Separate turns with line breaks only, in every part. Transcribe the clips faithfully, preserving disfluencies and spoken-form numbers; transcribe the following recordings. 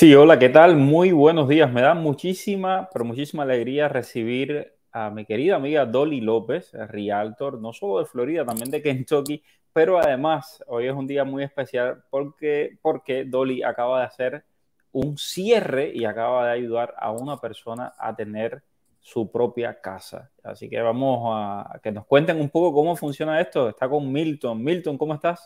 Sí, hola, ¿qué tal? Muy buenos días. Me da muchísima, pero muchísima alegría recibir a mi querida amiga Dolly López, Realtor, no solo de Florida, también de Kentucky, pero además hoy es un día muy especial porque, porque Dolly acaba de hacer un cierre y acaba de ayudar a una persona a tener su propia casa. Así que vamos a que nos cuenten un poco cómo funciona esto. Está con Milton. Milton, ¿cómo estás?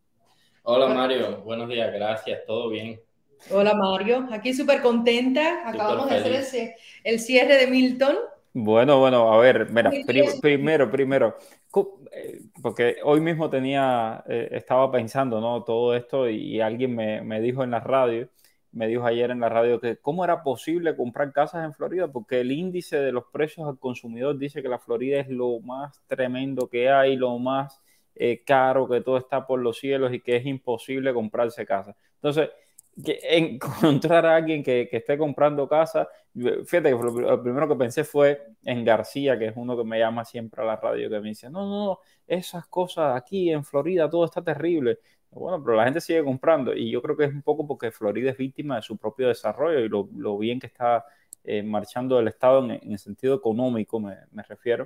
Hola Mario, buenos días, gracias, todo bien,
Hola Mario, aquí súper contenta.
súper
Acabamos de hacer
feliz.
ese, el cierre de Milton.
Bueno, bueno, a ver, mira,
Muy
pri-
bien.
primero, primero, cu- eh, porque hoy mismo tenía, eh, estaba pensando, ¿no? Todo esto y, y alguien me, me dijo en la radio, me dijo ayer en la radio que cómo era posible comprar casas en Florida, porque el índice de los precios al consumidor dice que la Florida es lo más tremendo que hay, lo más eh, caro, que todo está por los cielos y que es imposible comprarse casa. Entonces, que encontrar a alguien que, que esté comprando casa. Fíjate que lo primero que pensé fue en García, que es uno que me llama siempre a la radio, que me dice, no, no, no, esas cosas aquí en Florida, todo está terrible. Bueno, pero la gente sigue comprando y yo creo que es un poco porque Florida es víctima de su propio desarrollo y lo, lo bien que está eh, marchando el Estado en, en el sentido económico, me, me refiero.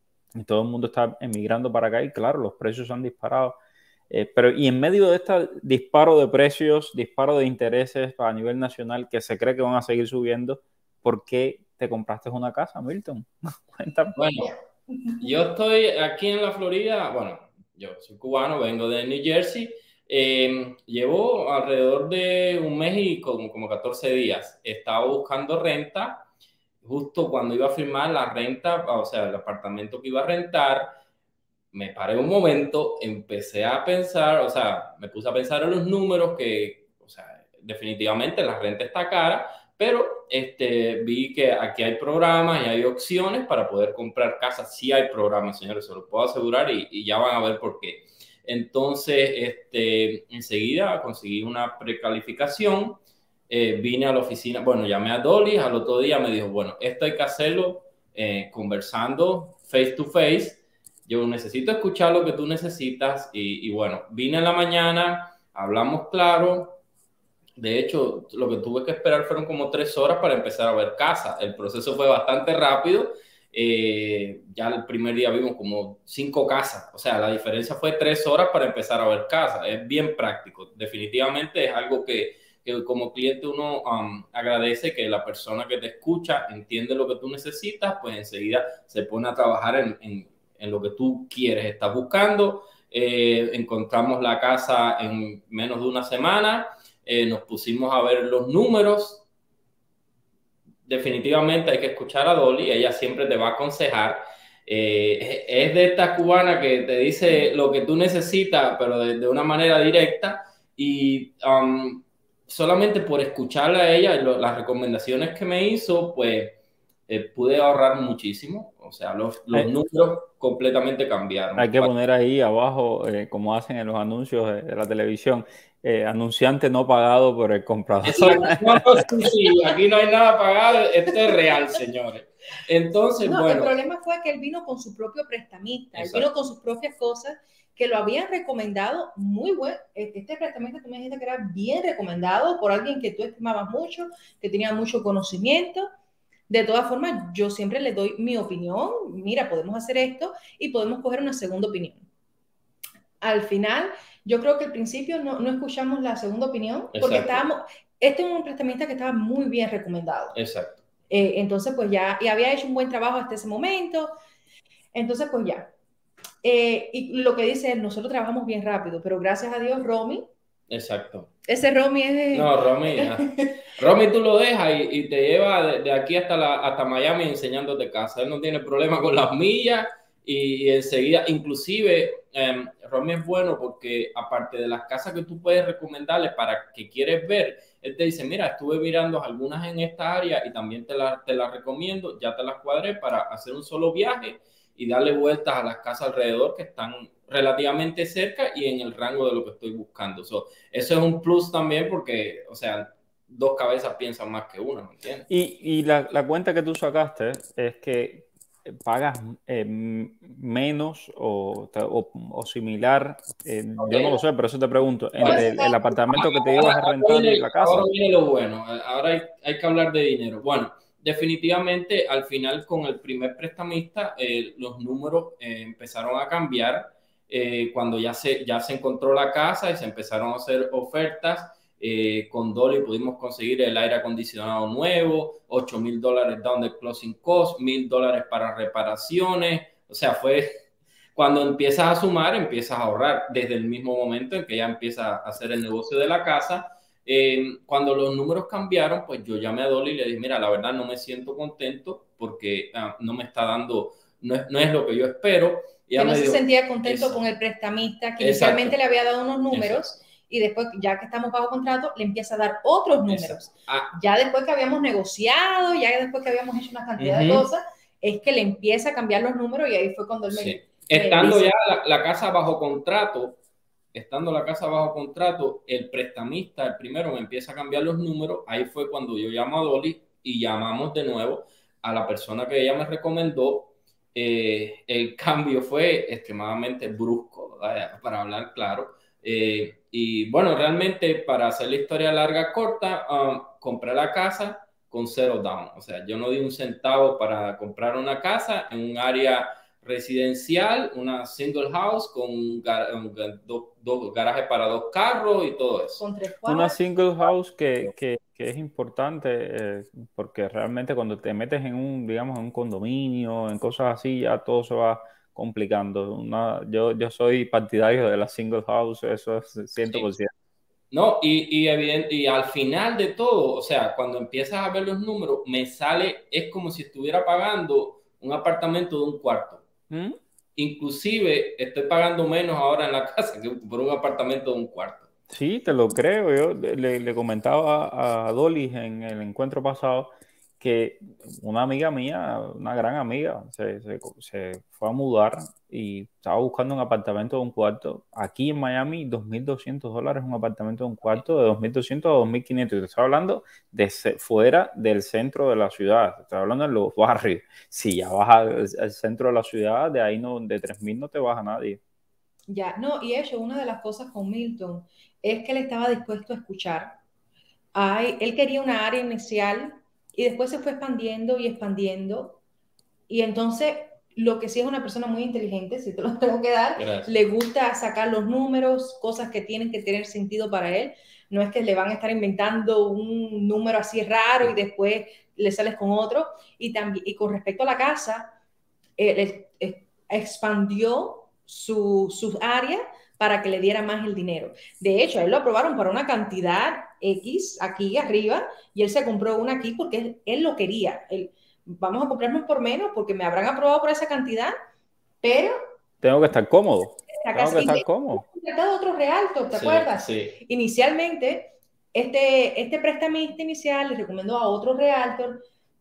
Y todo el mundo está emigrando para acá y claro, los precios se han disparado. Eh, pero y en medio de este disparo de precios, disparo de intereses a nivel nacional que se cree que van a seguir subiendo, ¿por qué te compraste una casa, Milton? Cuéntame.
Bueno, yo estoy aquí en la Florida, bueno, yo soy cubano, vengo de New Jersey, eh, llevo alrededor de un mes y como, como catorce días, estaba buscando renta, justo cuando iba a firmar la renta, o sea, el apartamento que iba a rentar, me paré un momento, empecé a pensar, o sea, me puse a pensar en los números que, o sea, definitivamente la renta está cara, pero este, vi que aquí hay programas y hay opciones para poder comprar casas. Sí hay programas, señores, se lo puedo asegurar y, y ya van a ver por qué. Entonces, este, enseguida conseguí una precalificación, eh, vine a la oficina, bueno, llamé a Dolly, al otro día me dijo, bueno, esto hay que hacerlo eh, conversando face to face. Yo necesito escuchar lo que tú necesitas y, y bueno, vine en la mañana, hablamos claro. De hecho, lo que tuve que esperar fueron como tres horas para empezar a ver casa. El proceso fue bastante rápido. Eh, ya el primer día vimos como cinco casas. O sea, la diferencia fue tres horas para empezar a ver casa. Es bien práctico. Definitivamente es algo que, que como cliente uno um, agradece que la persona que te escucha entiende lo que tú necesitas, pues enseguida se pone a trabajar en, en, en lo que tú quieres, estás buscando. Eh, encontramos la casa en menos de una semana. Eh, nos pusimos a ver los números. Definitivamente hay que escuchar a Dolly, ella siempre te va a aconsejar. Eh, es de esta cubana que te dice lo que tú necesitas, pero de, de una manera directa. Y um, solamente por escucharla a ella, lo, las recomendaciones que me hizo, pues eh, pude ahorrar muchísimo. O sea, los, los
Hay,
números completamente cambiaron.
hay que poner ahí abajo, eh, como hacen en los anuncios de, de la televisión, eh, anunciante no pagado por el comprador.
Exacto. No, no, sí, sí, aquí no hay nada pagado, esto es real, señores. Entonces,
No, el
bueno,
problema fue que él vino con su propio prestamista, él vino
exacto.
con sus propias cosas que lo habían recomendado muy bueno. Este prestamista tú me dijiste que era bien recomendado por alguien que tú estimabas mucho, que tenía mucho conocimiento. De todas formas, yo siempre le doy mi opinión. Mira, podemos hacer esto y podemos coger una segunda opinión. Al final, yo creo que al principio no, no escuchamos la segunda opinión porque
Exacto,
estábamos, este es un prestamista que estaba muy bien recomendado.
exacto.
Eh, entonces, pues ya, y había hecho un buen trabajo hasta ese momento. Entonces, pues ya. Eh, y lo que dice él, nosotros trabajamos bien rápido, pero gracias a Dios, Romy,
Exacto.
ese Romy es
No, Romy, ah,
de...
Romy tú lo dejas y, y te lleva de, de aquí hasta, la, hasta Miami enseñándote casa. Él no tiene problema con las millas y, y enseguida, inclusive, eh, Romy es bueno porque aparte de las casas que tú puedes recomendarle para que quieres ver, él te dice, mira, estuve mirando algunas en esta área y también te las te la recomiendo, ya te las cuadré para hacer un solo viaje y darle vueltas a las casas alrededor que están relativamente cerca y en el rango de lo que estoy buscando. So, eso es un plus también porque, o sea, dos cabezas piensan más que una, ¿me entiendes?
Y, y la, la cuenta que tú sacaste es que pagas eh, menos o, o, o similar, eh, okay. Yo no lo sé, pero eso te pregunto, entre el, el apartamento que te ibas a rentar y la casa.
Ahora viene lo bueno, ahora hay, hay que hablar de dinero. Bueno, definitivamente al final con el primer prestamista eh, los números eh, empezaron a cambiar eh, cuando ya se, ya se encontró la casa y se empezaron a hacer ofertas. Eh, con Dolly pudimos conseguir el aire acondicionado nuevo, ocho mil dólares down de closing cost, mil dólares para reparaciones. O sea, fue cuando empiezas a sumar, empiezas a ahorrar desde el mismo momento en que ya empiezas a hacer el negocio de la casa. Eh, cuando los números cambiaron, pues yo llamé a Dolly y le dije, mira, la verdad no me siento contento porque uh, no me está dando, no es, no es lo que yo espero.
Y que no se dijo, sentía contento eso. Con el prestamista que Exacto. Inicialmente le había dado unos números. Exacto. Y después, ya que estamos bajo contrato, le empieza a dar otros números. Ah. Ya después que habíamos negociado, ya después que habíamos hecho una cantidad uh-huh. de cosas, es que le empieza a cambiar los números y ahí fue cuando él me...
Sí. Estando ya la, la casa bajo contrato, estando la casa bajo contrato, el prestamista, el primero, me empieza a cambiar los números. Ahí fue cuando yo llamo a Dolly y llamamos de nuevo a la persona que ella me recomendó. Eh, el cambio fue extremadamente brusco, ¿verdad? Para hablar claro. Eh, y bueno, realmente para hacer la historia larga corta, um, compré la casa con cero down. O sea, yo no di un centavo para comprar una casa en un área residencial, una single house con un gar un, dos, dos garajes para dos carros y todo eso.
Con tres
una single house que, que, que es importante eh, porque realmente cuando te metes en un, digamos, en un condominio, en cosas así, ya todo se va complicando. Una, yo, yo soy partidario de la single house, eso es cien por ciento.
Sí. No, y, y, evidente, y al final de todo, o sea, cuando empiezas a ver los números, me sale, es como si estuviera pagando un apartamento de un cuarto. ¿Mm? Inclusive estoy pagando menos ahora en la casa que por un apartamento de un cuarto.
Sí, te lo creo. Yo le, le comentaba a Dolly en el encuentro pasado que una amiga mía, una gran amiga, se, se, se fue a mudar y estaba buscando un apartamento de un cuarto. Aquí en Miami, dos mil doscientos dólares un apartamento de un cuarto, de dos mil doscientos a dos mil quinientos. Te estoy hablando de fuera del centro de la ciudad. Te estoy hablando en los barrios. Si ya vas al, al centro de la ciudad, de ahí no, de tres mil no te baja nadie.
Ya, no, y eso, una de las cosas con Milton es que él estaba dispuesto a escuchar. Ay, él quería una área inicial y después se fue expandiendo y expandiendo. Y entonces, lo que sí es una persona muy inteligente, si te lo tengo que dar, Gracias. Le gusta sacar los números, cosas que tienen que tener sentido para él. No es que le van a estar inventando un número así raro y después le sales con otro. Y, también, y con respecto a la casa, él, él expandió su, su área para que le diera más el dinero. De hecho, a él lo aprobaron para una cantidad X aquí arriba y él se compró una aquí porque él, él lo quería. Él, vamos a comprarnos por menos porque me habrán aprobado por esa cantidad, pero...
Tengo que estar cómodo. Tengo que estar cómodo.
Contratado otro realtor, ¿te sí, acuerdas?
Sí.
Inicialmente, este, este prestamista inicial le recomendó a otro realtor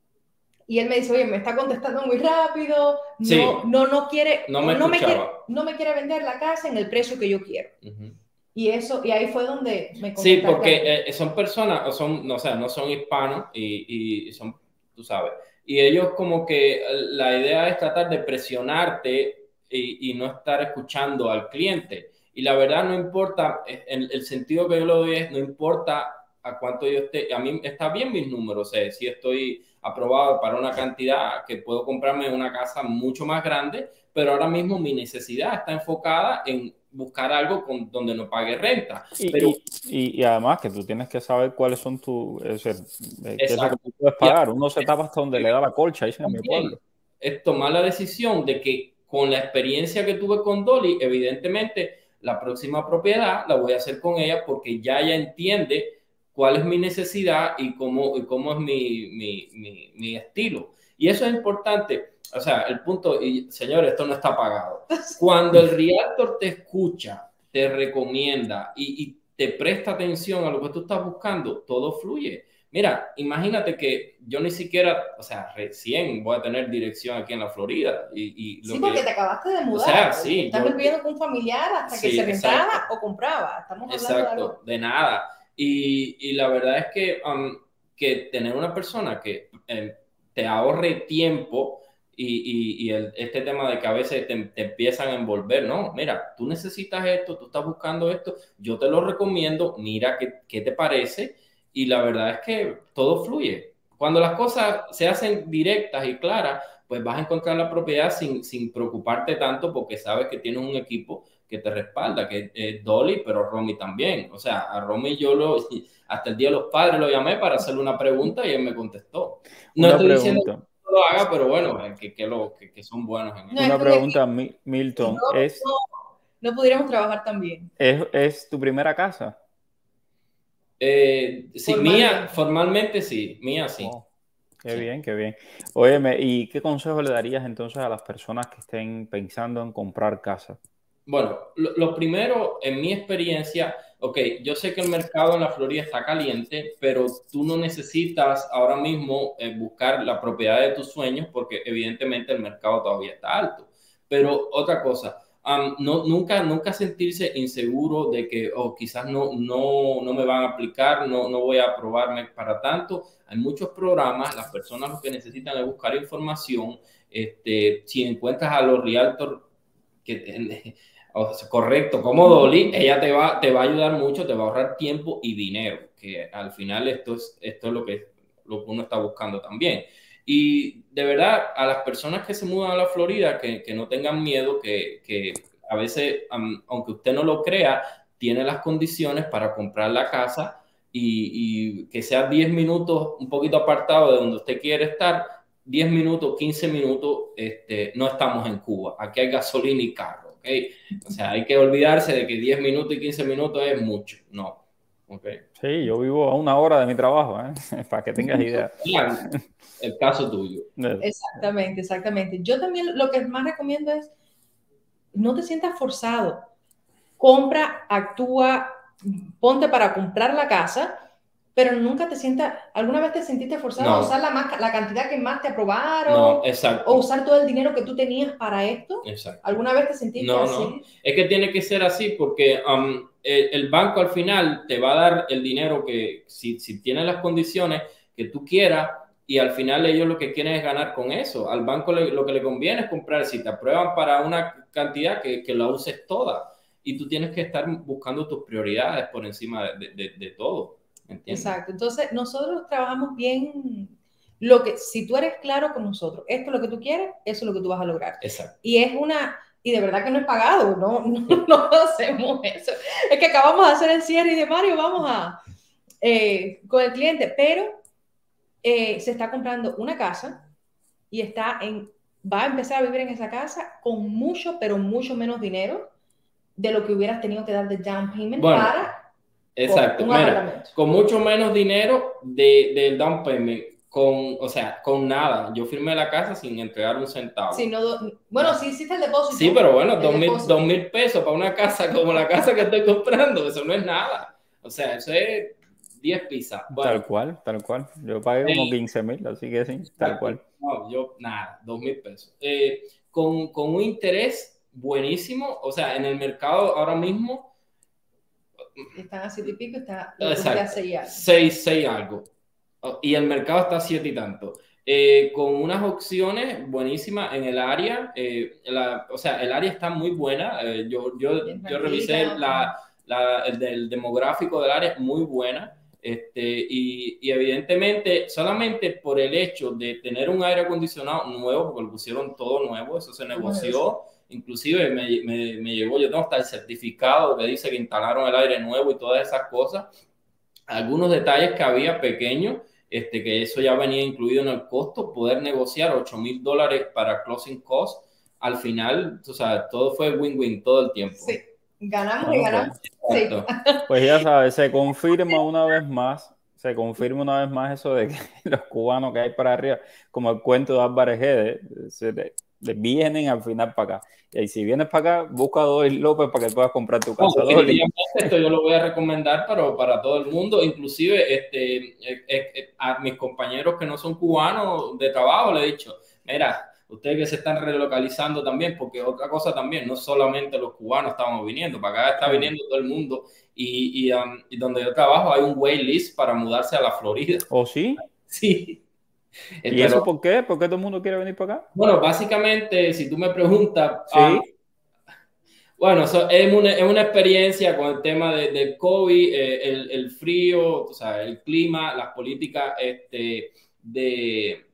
y él me dice, oye, me está contestando muy rápido, no,
sí.
no, no, quiere,
no, me
no, me quiere, no me quiere vender la casa en el precio que yo quiero. Uh-huh. Y eso, y ahí fue donde me
Sí, porque eh, son personas, o son, no, o sea, no son hispanos y, y son, tú sabes, y ellos como que la idea es tratar de presionarte y, y no estar escuchando al cliente. Y la verdad no importa, en el sentido que yo lo doy es, no importa a cuánto yo esté, a mí está bien mis números, o sea, si estoy aprobado para una cantidad que puedo comprarme una casa mucho más grande, pero ahora mismo mi necesidad está enfocada en buscar algo con, donde no pague renta.
Y,
pero,
y, y además que tú tienes que saber cuáles son tus, es decir, qué es lo que tú puedes pagar. Uno se tapa hasta donde le da la colcha, dicen en mi pueblo.
Es tomar la decisión de que con la experiencia que tuve con Dolly, evidentemente la próxima propiedad la voy a hacer con ella porque ya ella entiende cuál es mi necesidad y cómo, y cómo es mi, mi, mi, mi estilo. Y eso es importante. O sea, el punto, y señor, esto no está pagado. Cuando el realtor te escucha, te recomienda y, y te presta atención a lo que tú estás buscando, todo fluye. Mira, imagínate que yo ni siquiera, o sea, recién voy a tener dirección aquí en la Florida. Y, y
lo sí, porque que, te acabaste de mudar.
O sea, sí.
Estás viviendo con un familiar hasta
sí,
que se rentaba
exacto.
o compraba. Estamos hablando
exacto,
de algo.
de nada. Y, y la verdad es que, um, que tener una persona que eh, te ahorre tiempo y, y, y el, este tema de que a veces te, te empiezan a envolver, no, mira, tú necesitas esto, tú estás buscando esto, yo te lo recomiendo, mira qué, qué te parece, y la verdad es que todo fluye. Cuando las cosas se hacen directas y claras, pues vas a encontrar la propiedad sin, sin preocuparte tanto porque sabes que tienes un equipo que te respalda, que es Dolly, pero Romy también. O sea, a Romy yo lo, hasta el Día de los Padres lo llamé para hacerle una pregunta y él me contestó. No
Una
estoy
pregunta.
diciendo que lo haga, pero bueno, que, que, lo, que, que son buenos en eso.
No, una pregunta, que, Milton.
No,
es,
no, no pudiéramos trabajar tan bien.
¿Es, es tu primera casa?
Eh, sí, formalmente. mía, formalmente sí, mía sí.
Oh, qué sí. bien, qué bien. Óyeme, ¿y qué consejo le darías entonces a las personas que estén pensando en comprar casa?
Bueno, lo, lo primero, en mi experiencia, ok, yo sé que el mercado en la Florida está caliente, pero tú no necesitas ahora mismo eh, buscar la propiedad de tus sueños porque evidentemente el mercado todavía está alto. Pero otra cosa, um, no, nunca, nunca sentirse inseguro de que oh, quizás no, no, no me van a aplicar, no, no voy a aprobarme para tanto. Hay muchos programas, las personas lo que necesitan es buscar información. Este, si encuentras a los realtors que o sea, correcto, como Dolly, ella te va, te va a ayudar mucho, te va a ahorrar tiempo y dinero, que al final esto es, esto es lo, que, lo que uno está buscando también. Y de verdad, a las personas que se mudan a la Florida, que, que no tengan miedo, que, que a veces, um, aunque usted no lo crea, tiene las condiciones para comprar la casa y, y que sea diez minutos un poquito apartado de donde usted quiere estar, diez minutos, quince minutos, este, no estamos en Cuba, aquí hay gasolina y carro. Okay. O sea, hay que olvidarse de que diez minutos y quince minutos es mucho. No. Okay.
Sí, yo vivo a una hora de mi trabajo, ¿eh? Para que tengas idea.
El caso tuyo.
Exactamente, exactamente. Yo también lo que más recomiendo es no te sientas forzado. Compra, actúa, ponte para comprar la casa, pero nunca te sientas, ¿alguna vez te sentiste forzado no. a usar la, más, la cantidad que más te aprobaron?
No, exacto.
¿O usar todo el dinero que tú tenías para esto?
Exacto.
¿Alguna vez te sentiste
no,
así?
No, es que tiene que ser así porque um, el, el banco al final te va a dar el dinero que, si, si tiene las condiciones que tú quieras, y al final ellos lo que quieren es ganar con eso. Al banco le, lo que le conviene es comprar, si te aprueban para una cantidad, que, que la uses toda. Y tú tienes que estar buscando tus prioridades por encima de, de, de, de todo. ¿Entiendes?
Exacto. Entonces, nosotros trabajamos bien lo que, si tú eres claro con nosotros, esto es lo que tú quieres, eso es lo que tú vas a lograr.
Exacto.
Y es una, y de verdad que no es pagado, no, no, no hacemos eso. Es que acabamos de hacer el cierre y de Mario, vamos a, eh, con el cliente, pero eh, se está comprando una casa y está en, va a empezar a vivir en esa casa con mucho, pero mucho menos dinero de lo que hubieras tenido que dar de down payment bueno. para...
Exacto, mira, con mucho menos dinero del de down payment, con, o sea, con nada. Yo firmé la casa sin entregar un centavo.
Sí, no, bueno, sí hiciste el depósito.
Sí, pero bueno, dos mil, dos mil pesos para una casa como la casa que estoy comprando, eso no es nada. O sea, eso es diez pizzas.
Bueno, tal cual, tal cual. Yo pagué como quince mil, así que sí, tal cual.
No, yo nada, dos mil pesos. Eh, con, con un interés buenísimo, o sea, en el mercado ahora mismo
están a siete y pico, está
a seis, seis algo. Y el mercado está a siete y tanto. Eh, con unas opciones buenísimas en el área. Eh, la, o sea, el área está muy buena. Eh, yo, yo, yo revisé la, la, el, el demográfico del área, muy buena. Este, y, y evidentemente, solamente por el hecho de tener un aire acondicionado nuevo, porque lo pusieron todo nuevo, eso se negoció. Inclusive me, me, me llegó, yo tengo hasta el certificado que dice que instalaron el aire nuevo y todas esas cosas. Algunos detalles que había pequeños, este, que eso ya venía incluido en el costo, poder negociar ocho mil dólares para closing cost. Al final, o sea, todo fue win-win todo el tiempo.
Sí, ganamos okay. y ganamos. Sí.
Pues ya sabes, se confirma una vez más, se confirma una vez más eso de que los cubanos que hay para arriba, como el cuento de Álvarez Guedes, se de, de vienen al final para acá. Y si vienes para acá, busca a Dolly López para que puedas comprar tu casa.
No, Dolly. Esto yo lo voy a recomendar para, para todo el mundo, inclusive este, eh, eh, a mis compañeros que no son cubanos de trabajo le he dicho, mira, ustedes que se están relocalizando también, porque otra cosa también, no solamente los cubanos estamos viniendo, para acá está viniendo todo el mundo, y, y, um, y donde yo trabajo hay un wait list para mudarse a la Florida.
¿Oh, sí?
Sí.
¿Y
Pero,
eso por qué? ¿Por qué todo el mundo quiere venir para acá?
bueno, básicamente, si tú me preguntas,
Sí.
um, bueno, so, es, una, es una experiencia con el tema de, del COVID, eh, el, el frío, o sea, el clima, las políticas este, de,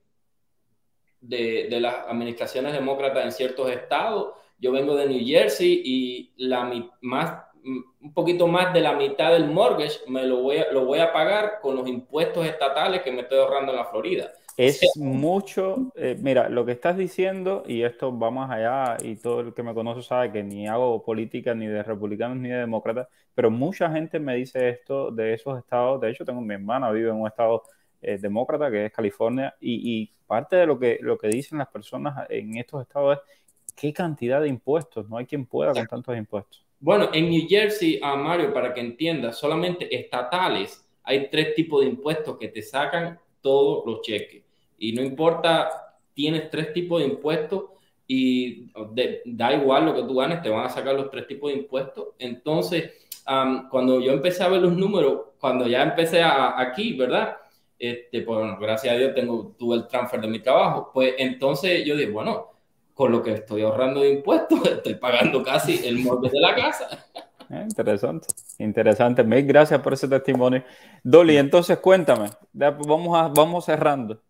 de, de las administraciones demócratas en ciertos estados. Yo vengo de New Jersey y la, más, un poquito más de la mitad del mortgage me lo voy, a, lo voy a pagar con los impuestos estatales que me estoy ahorrando en la Florida.
Es o sea, mucho, eh, mira, lo que estás diciendo, y esto va más allá, y todo el que me conoce sabe que ni hago política ni de republicanos ni de demócratas, pero mucha gente me dice esto de esos estados. De hecho, tengo mi hermana, vive en un estado eh, demócrata, que es California, y, y parte de lo que, lo que dicen las personas en estos estados es qué cantidad de impuestos. No hay quien pueda con tantos impuestos.
Bueno, en New Jersey, a Mario, para que entiendas, solamente estatales hay tres tipos de impuestos que te sacan todos los cheques. Y no importa, tienes tres tipos de impuestos y de, da igual lo que tú ganes, te van a sacar los tres tipos de impuestos. Entonces, um, cuando yo empecé a ver los números, cuando ya empecé a, aquí, ¿verdad? Este, pues, bueno, gracias a Dios tengo, tuve el transfer de mi trabajo. Pues entonces yo dije, bueno, con lo que estoy ahorrando de impuestos, estoy pagando casi el mortgage de la casa.
Eh, interesante, interesante. Mil gracias por ese testimonio. Dolly, entonces cuéntame, vamos, a, vamos cerrando.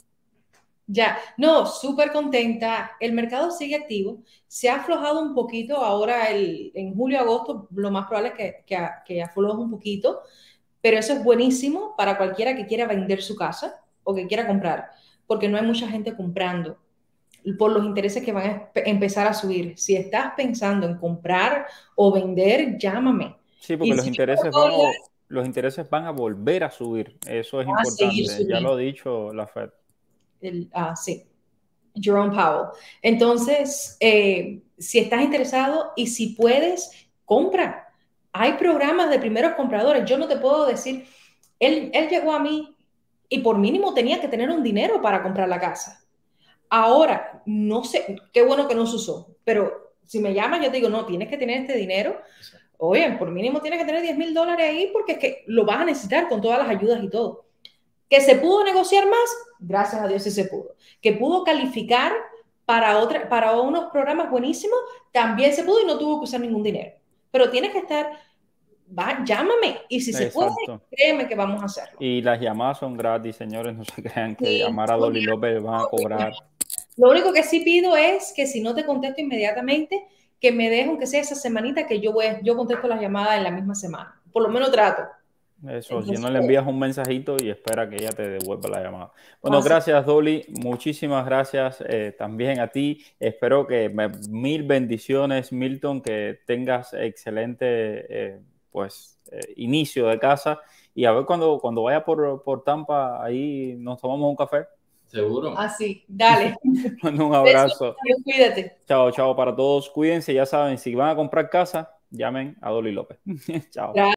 Ya, no, súper contenta. El mercado sigue activo. Se ha aflojado un poquito ahora el, en julio, agosto, lo más probable es que, que, que afloje un poquito, pero eso es buenísimo para cualquiera que quiera vender su casa o que quiera comprar, porque no hay mucha gente comprando por los intereses que van a empezar a subir. Si estás pensando en comprar o vender, llámame.
Sí, porque los,
si
intereses van a, los intereses van a volver a subir. Eso es importante. Ya lo ha dicho la Fed.
El, ah, sí, Jerome Powell. Entonces, eh, si estás interesado y si puedes, compra. Hay programas de primeros compradores. Yo no te puedo decir, él, él llegó a mí y por mínimo tenía que tener un dinero para comprar la casa. Ahora, no sé, qué bueno que no se usó, pero si me llamas, yo te digo, no, tienes que tener este dinero. Oye, por mínimo tienes que tener diez mil dólares ahí porque es que lo vas a necesitar con todas las ayudas y todo. ¿Que se pudo negociar más? Gracias a Dios sí se pudo. ¿Que pudo calificar para, otra, para unos programas buenísimos? También se pudo y no tuvo que usar ningún dinero. Pero tienes que estar, va, llámame y si Exacto. se puede, créeme que vamos a hacerlo.
Y las llamadas son gratis, señores, no se crean que sí, llamar a Dolly López van a cobrar.
Lo único que sí pido es que si no te contesto inmediatamente, que me dejen, aunque sea esa semanita, que yo, voy, yo contesto las llamadas en la misma semana. Por lo menos trato.
Eso, Entonces, si no le envías un mensajito y espera que ella te devuelva la llamada. Bueno, gracias Dolly, muchísimas gracias eh, también a ti. Espero que me, mil bendiciones, Milton, que tengas excelente eh, pues eh, inicio de casa y a ver cuando, cuando vaya por, por Tampa, ahí nos tomamos un café.
Seguro.
Así, dale.
Un abrazo.
Cuídate.
Chao, chao para todos. Cuídense, ya saben, si van a comprar casa, llamen a Dolly López. Chao. Gracias.